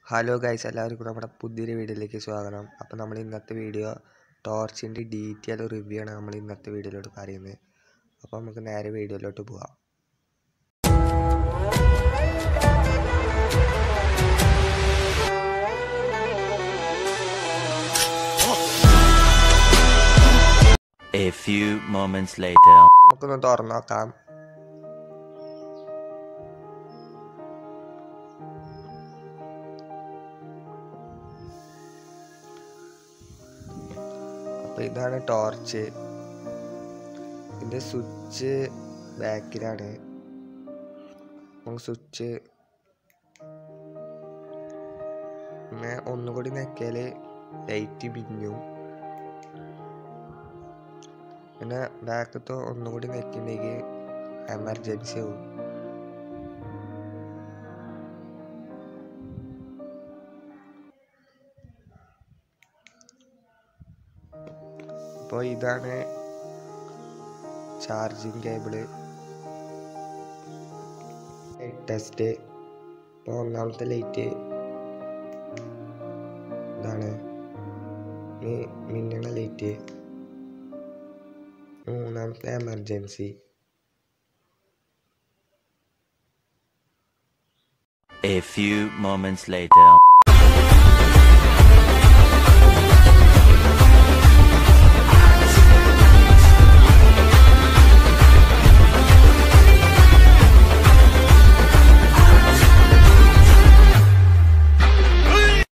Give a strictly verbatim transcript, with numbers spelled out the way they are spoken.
Hello guys, എല്ലാവർക്കും നമ്മുടെ പുതിയൊരു വീഡിയോയിലേക്ക് സ്വാഗതം. അപ്പോൾ നമ്മൾ ഇന്നത്തെ വീഡിയോ ടോർച്ചിൻ്റെ ഡീറ്റെയിൽ റിവ്യൂ ആണ് നമ്മൾ ഇന്നത്തെ വീഡിയോയിലോട്ട് പറയുന്നത്. അപ്പോൾ നമുക്ക് നേരെ വീഡിയോയിലോട്ട് പോകാം. A few moments later. നമുക്കൊന്ന് തുറന്നു നോക്കാം. അപ്പോൾ ഇതാണ് ടോർച്ച്. ഇതിൻ്റെ സ്വിച്ച് ബാക്കിലാണ്. നമുക്ക് സ്വിച്ച് പിന്നെ ഒന്നുകൂടി ഞെക്കിയാൽ ലൈറ്റ് മിന്നും. പിന്നെ ബാക്കത്തെ ഒന്നുകൂടി ഞെക്കിണ്ടെങ്കിൽ എമർജൻസി ആവും. അപ്പോൾ ഇതാണ് ചാർജിങ് കേബിള് ടെസ്റ്റ്. ഇപ്പോൾ ഒന്നാമത്തെ ലൈറ്റ് ഇതാണ്, മിന്നണ ലൈറ്റ്. മൂന്നാമത്തെ emergency. A few moments later.